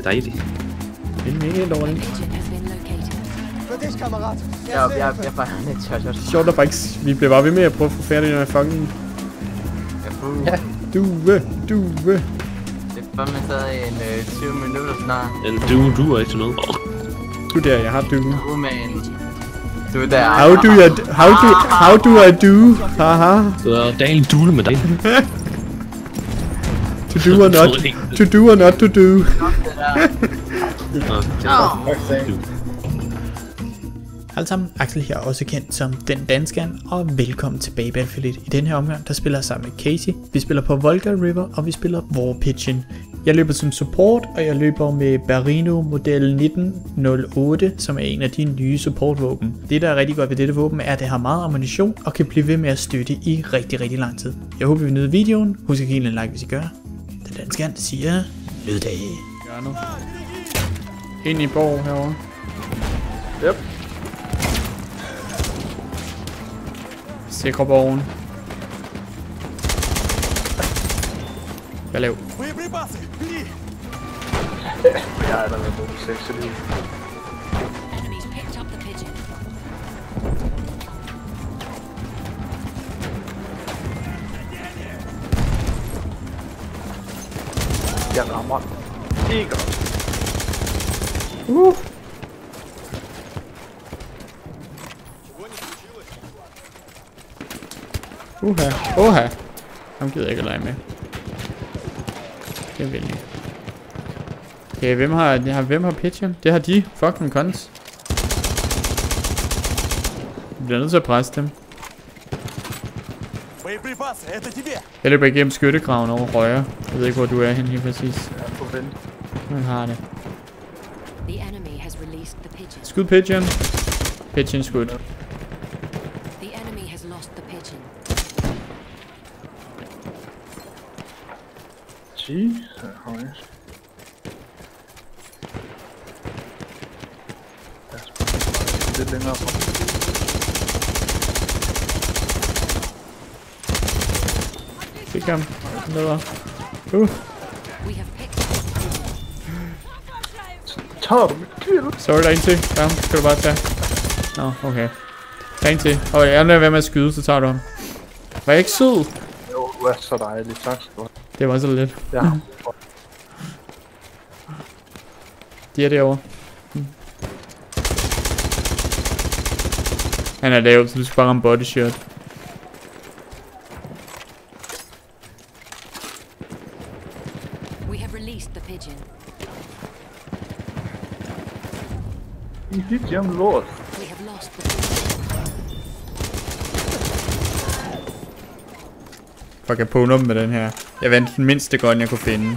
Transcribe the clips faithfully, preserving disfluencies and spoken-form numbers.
er dejligt. Det er mega dårligt. Ja, jeg er bare lidt tørt. Sjovt at bare ikke... Vi bliver bare ved med at prøve at få færdig med fucking... Ja. Due, due. Det er fandme stadig en øh, tyve minutter snart. En du, du er ikke til noget. Du der, jeg har due. Du med en... Du der. How do you... How do... How do I do? Haha. Du er dagen dule med dig. To do or not. To do or not to do. Alle sammen, Axel her, også kendt som Den Danskeren, og velkommen tilbage Battlefield. I den her omgang, der spiller jeg sammen med Casey. Vi spiller på Volga River, og vi spiller War Pigeon. Jeg løber som support, og jeg løber med Barino model nitten nul otte, som er en af de nye supportvåben. Det, der er rigtig godt ved dette våben, er, at det har meget ammunition, og kan blive ved med at støtte i rigtig, rigtig lang tid. Jeg håber, vi nyder videoen. Husk at give en like, hvis I gør. Den Danskeren siger, lyddag. Gør nu. Ind i borg herovre. Yep. Sikre borgen. Hvad lav? Jeg er der med bombe seks lige. Jeg rammer ikke. Uh. Uha, uha. Ham gider jeg ikke at lege med. Det er vildt. Okay, hvem har, har, hvem har pitchen? Det har de. Fucking cons. Vi bliver nødt til at presse dem. Jeg løber igennem skyttegraven over højre. Jeg ved ikke, hvor du er hen helt præcis. Jeg er på vent. Jeg har det. Skud pigeon. Pigeon skud. Jesus, højst. Jeg skal lidt længere frem. Fik ham. Nedad. Uh. Tager du mit kill? Sorry, der er en til. Ja, skal du bare tage. Nå, no, okay. Der er en til. Og jeg er nødt til med at skyde, så tager du ham. Var jeg ikke sød? Jo, du er så dejlig. Tak skal du have. Det var så lidt. Ja. De er derovre. Hmm. Han er lavet, så du skal bare ramme body shot. I dit hjem lort. Fuck, jeg påner dem med den her. Jeg vandt den mindste gun, jeg kunne finde.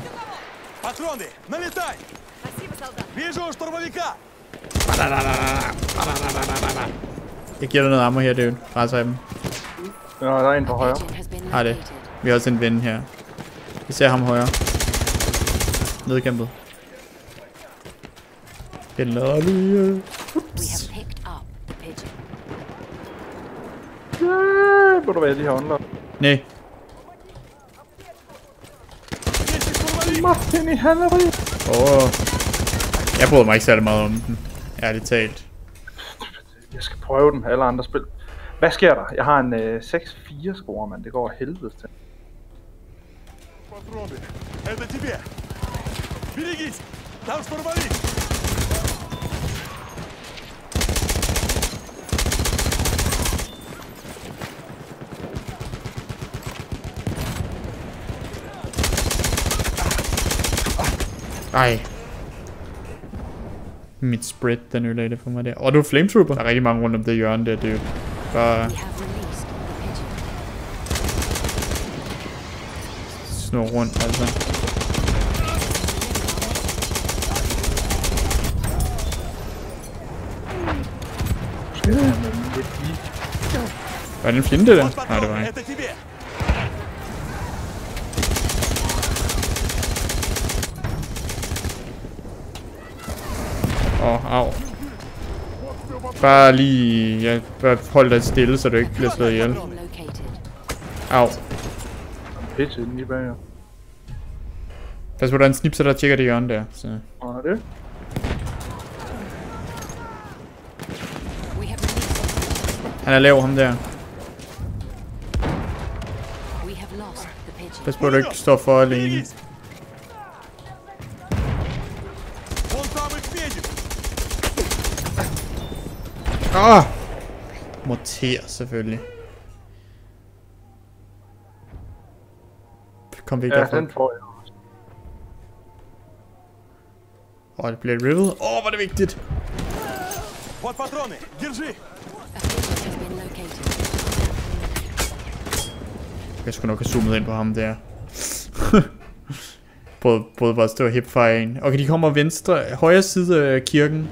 Jeg giver dig noget ammo her, dude. Presser dem. Ja, der er en på højre. Har det. Vi har også en ven her. Vi ser ham højre. Nedkæmpet. Den lader lige. Ups. Ja, må du være lige her online. Nej. Martin i halleri. Åh. Oh. Jeg bryder mig ikke særlig meget om den. Ærligt talt. Jeg skal prøve den. Alle andre spil. Hvad sker der? Jeg har en øh, seks fire score, mand. Det går helvede til. Ej. Mit spread, den ødelægger det for mig der. Og du er flametrooper. Der er rigtig mange rundt om det hjørne der, dude. Bare... snor rundt, altså. Var det en fjende der? Nej, det var ikke. Åh, oh, au. Bare lige... Ja, bare hold dig stille, så du ikke bliver slået ihjel. Au. Pitch ind i bag. Pas på, der er en snipser, der tjekker det hjørne der. Så. Og det. Han er lav, ham der. Pas på, at du ikke står for alene. Ah! Morter, selvfølgelig. Kom vi ikke Ja, derfra. den får jeg. Åh, oh, det bliver rivet. Åh, oh, hvor er det vigtigt. Jeg skulle nok have zoomet ind på ham der. Både, både bare stå og hipfire en. Okay, de kommer venstre, højre side af kirken.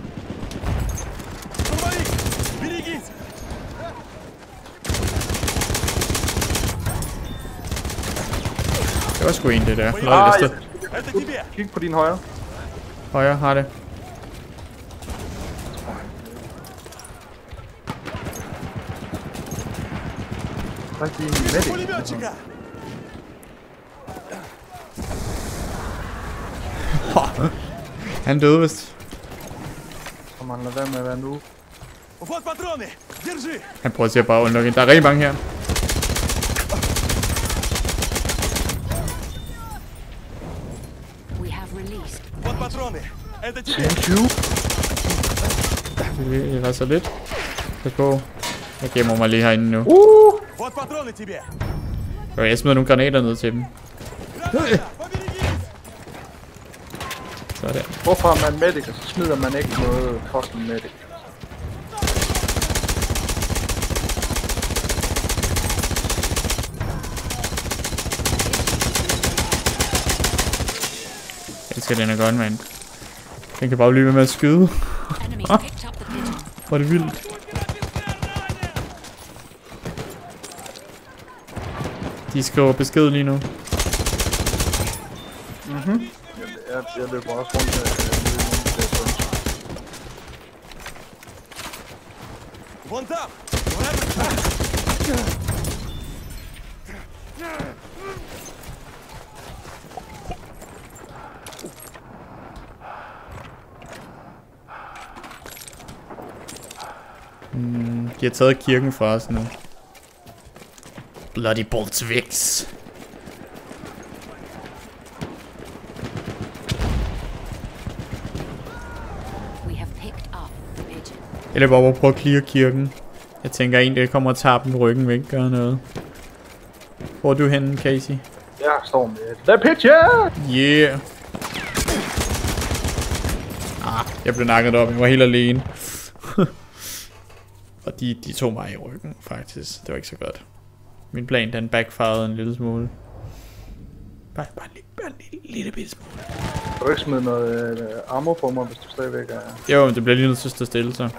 Det var sgu en det der. Ah, ja. Kig på din højre. Højre har det. Rigtig medic. Han døde vist. Så man lader være med at være nu. Han prøver at se bare unlock ind. Der er rigtig mange her. Thank you. Det er så lidt. Pas på. Jeg gemmer mig lige herinde nu. Uh! Jeg smider nogle granater ned til dem. Sådan. Hvorfor er man medic, og så smider man ikke noget fucking medic? Jeg elsker den er godt, mand. Den kan bare blive ved med at skyde. Ah, hvor er det vildt. De skriver besked lige nu. Mhm. Jeg, jeg løber også rundt med Mm, de har taget kirken fra os nu. Bloody Bolsheviks. Jeg løber op og prøver at clear kirken. Jeg tænker en, der kommer og tager dem ryggen væk, gør noget. Hvor er du henne, Casey? Jeg står med The Pitcher! Yeah! Ah, jeg blev nakket op, jeg var helt alene. Og de, de tog mig i ryggen, faktisk. Det var ikke så godt. Min plan, den backfired en lille smule. Bare, bare, bare en lille, lille bitte smule. Kan du ikke smide noget øh, ammo på mig, hvis du stadigvæk er... Jo, men det bliver lige nødt til at stå stille, så.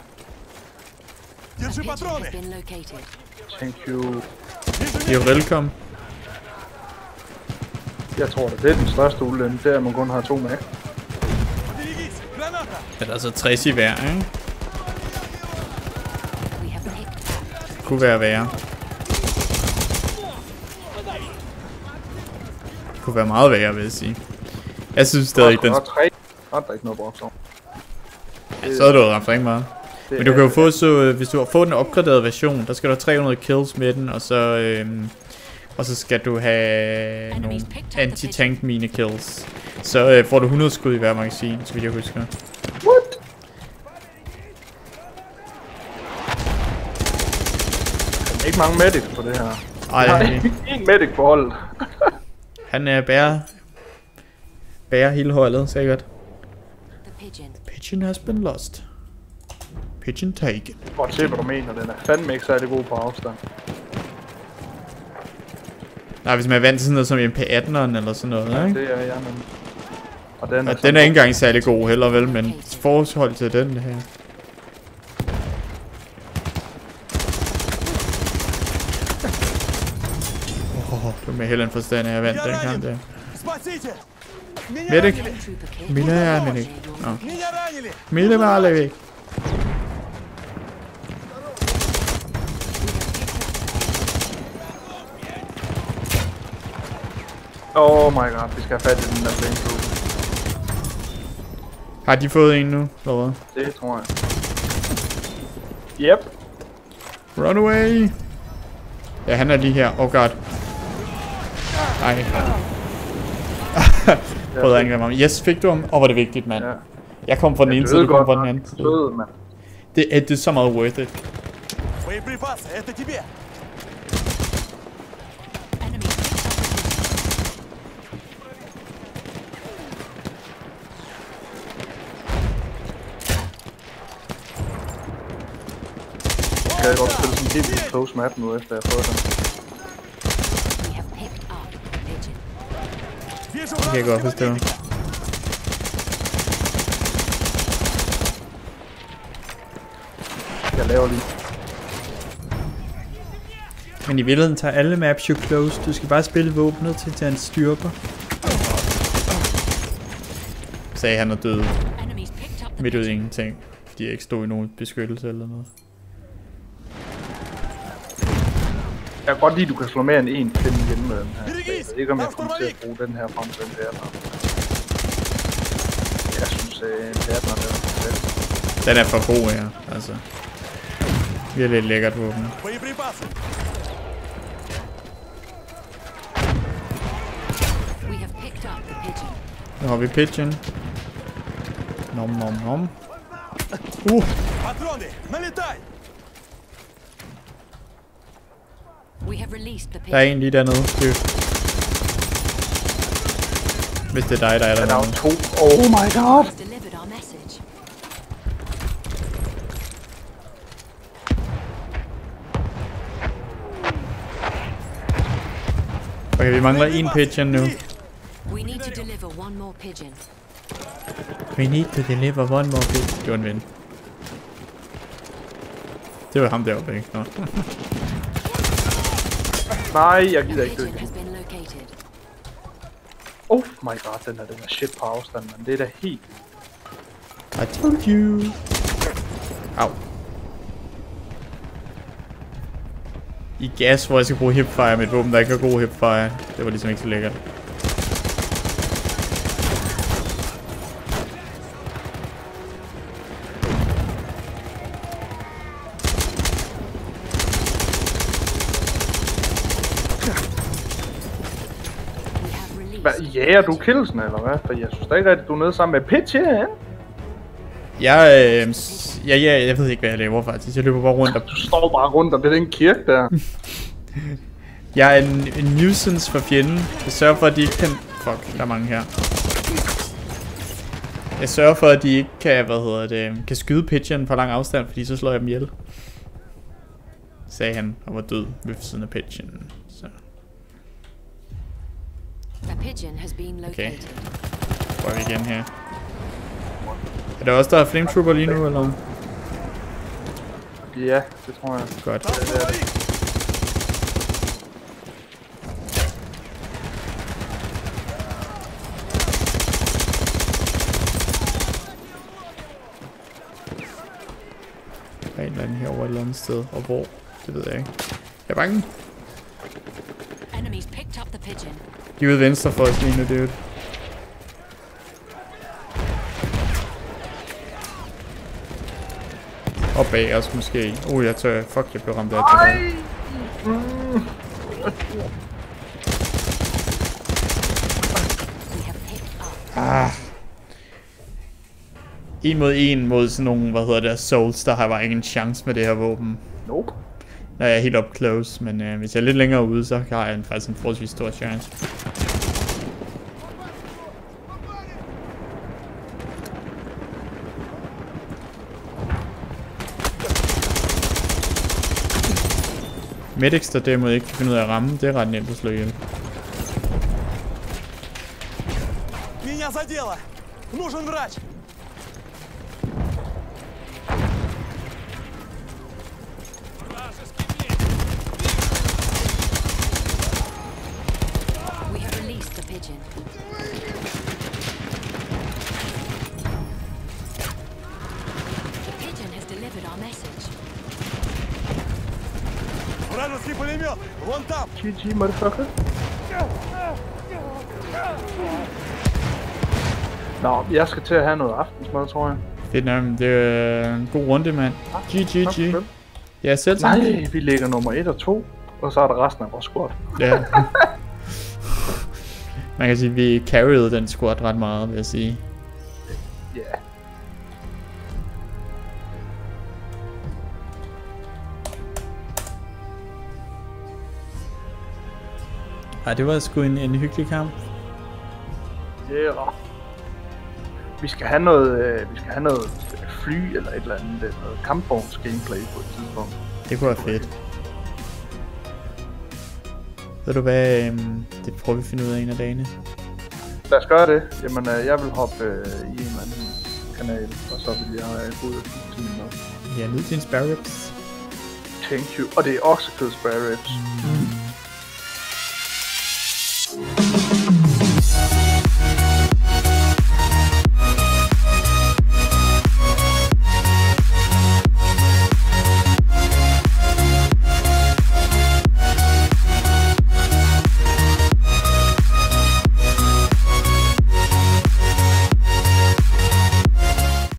Thank you. I er velkommen. Jeg tror, det er den største ulempe, det er, at man kun har to med. Det er altså tres i hver, ikke? Det kunne være værre. Det kunne være meget værre, vil jeg sige. Jeg synes stadig ikke, den... Der er tre. Der er ikke noget brugt så. Ja, så havde du ramt rigtig meget. Men du kan jo få så, hvis du har fået den opgraderede version, der skal du have tre hundrede kills med den, og så øhm, og så skal du have nogle anti-tank mine kills. Så øh, får du hundrede skud i hver magasin, så vidt jeg husker. What? Der er ikke mange medics på det her. Ej, der er ikke en medic på holdet. Han er bærer bærer hele holdet, sikkert. The pigeon has been lost. Pigeon taken. Godt se, hvad du mener. Den er fandme ikke særlig god på afstand. Nej, hvis man er vant til sådan noget som M P atten'eren eller sådan noget, ja, ikke? det er jeg, men... Og den er, og den er ikke engang særlig god heller, vel? Men forhold til den her. Åh, oh, du er med helt en forstand, at jeg vandt den kamp der. Medic? Mille er medic. Nå. Mille var alle væk. Oh my god, vi skal have fat i den der flamethrower. Har de fået en nu, eller hvad? Det tror jeg. Yep. Run away! Ja, han er lige her. Oh god. Ej. Prøvede at angribe ham. Yes, fik du ham? Åh, oh, var det vigtigt, mand. Ja. Jeg kom fra den ene side, du kom fra den anden side. Det er, det er så meget worth it. Jeg kan godt spille sådan en helt close map nu, efter jeg har fået den. Det kan jeg godt forstå. Jeg laver lige. Men i virkeligheden tager alle maps jo close. Du skal bare spille våbnet til til hans styrker. Sagde han er død. Midt ud ingenting. Fordi jeg ikke stod i nogen beskyttelse eller noget. Jeg kan godt lide, at du kan slå mere end en fjende igen med den her. Jeg ved ikke, om jeg kommer til at bruge den her frem til den der. Jeg synes, at den er fedt. Den er for god her, altså. Virkelig lækkert våben. Nu har vi pigeon. Nom nom nom. Uh! Der er en lige dernede. Dude. Hvis det er dig, der er der. Der er to. Oh my god! Okay, vi mangler en pigeon nu. We need to deliver one more pigeon. We need to deliver one more pigeon. Det var en ven. Det var ham deroppe, ikke? Nå. Nej, jeg gider ikke dø. Oh my god, den er den er shit på afstand, men det er da helt... I told you. Au. I gas, hvor jeg skal bruge hipfire med et våben, der ikke har god hipfire. Det var ligesom ikke så lækkert. Hvad, jager du killsen, eller hvad? For jeg synes da ikke rigtigt, du er nede sammen med Pigeon. Jeg, øh, ja, ja, jeg ved ikke, hvad jeg laver faktisk. Jeg løber bare rundt og... Du står bare rundt om det den kirke der. Jeg er en, en nuisance for fjenden. Jeg sørger for, at de ikke kan... Fuck, der er mange her. Jeg sørger for, at de ikke kan, hvad hedder det, kan skyde Pigeon på lang afstand, fordi så slår jeg dem ihjel. Sagde han, og var død ved siden af Pigeon. Så. Okay. Prøver vi igen her. Er der også der er flametrooper lige nu, eller? Ja, det tror jeg. Godt. Ja, det er det. Der er en eller anden herovre et eller andet sted, og hvor? Det ved jeg ikke. Jeg er bange. De er ude venstre for os lige nu, dude. Og bag os måske. Uh, jeg tør. Fuck, jeg blev ramt af det. Mm. Ah. En mod en mod sådan nogle, hvad hedder det, souls, der har bare ikke en chance med det her våben. Nope. Når jeg er helt up close, men øh, hvis jeg er lidt længere ude, så har jeg en, faktisk en forholdsvis stor chance. Medics, der derimod ikke kan finde ud af at ramme, det er ret nemt at slå ihjel. Меня задело! Нужен врач! We have released the pigeon. The pigeon has delivered our message. Вражеский пулемет! Вон там! G G, motherfucker. Nå, jeg skal til at have noget aftensmad, tror jeg. Fedt nok, det er en god runde, mand. G G G. Ja, selv tak. Nej, vi ligger nummer et og to, og så er der resten af vores squad. Ja. Man kan sige, at vi carryede den squad ret meget, vil jeg sige. Ja. Yeah. Ej, det var sgu en, en hyggelig kamp. Ja. Yeah. Vi skal have noget, øh, vi skal have noget fly eller et eller andet, noget kampvogns gameplay på et tidspunkt. Det kunne være fedt. Ved du hvad, øhm, det prøver vi at finde ud af en af dagene. Lad os gøre det. Jamen, øh, jeg vil hoppe øh, i en eller anden kanal, og så vil jeg øh, gå ud og finde til min mad. Ja, nyd til en spare ribs. Thank you. Og det er oksekød spare ribs. Mm.